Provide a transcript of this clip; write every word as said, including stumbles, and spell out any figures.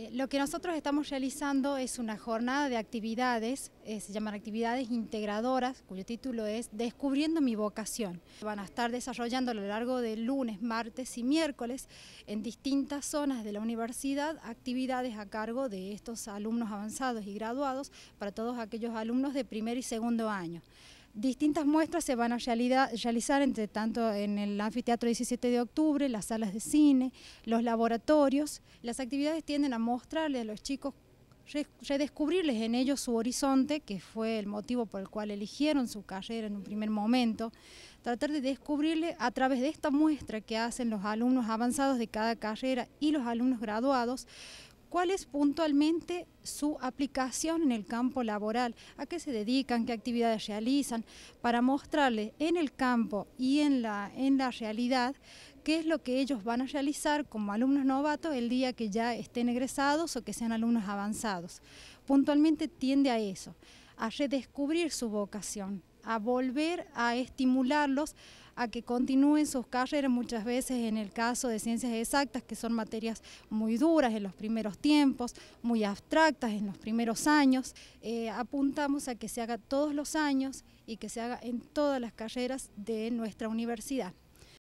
Eh, lo que nosotros estamos realizando es una jornada de actividades, eh, se llaman actividades integradoras, cuyo título es Descubriendo mi vocación. Van a estar desarrollando a lo largo del lunes, martes y miércoles en distintas zonas de la universidad actividades a cargo de estos alumnos avanzados y graduados para todos aquellos alumnos de primer y segundo año. Distintas muestras se van a realizar entre tanto en el anfiteatro diecisiete de octubre, las salas de cine, los laboratorios. Las actividades tienden a mostrarles a los chicos, redescubrirles en ellos su horizonte, que fue el motivo por el cual eligieron su carrera en un primer momento, tratar de descubrirle a través de esta muestra que hacen los alumnos avanzados de cada carrera y los alumnos graduados, cuál es puntualmente su aplicación en el campo laboral, a qué se dedican, qué actividades realizan, para mostrarles en el campo y en la, en la realidad qué es lo que ellos van a realizar como alumnos novatos el día que ya estén egresados o que sean alumnos avanzados. Puntualmente tiende a eso, a redescubrir su vocación, a volver a estimularlos a que continúen sus carreras, muchas veces en el caso de ciencias exactas, que son materias muy duras en los primeros tiempos, muy abstractas en los primeros años. Eh, apuntamos a que se haga todos los años y que se haga en todas las carreras de nuestra universidad.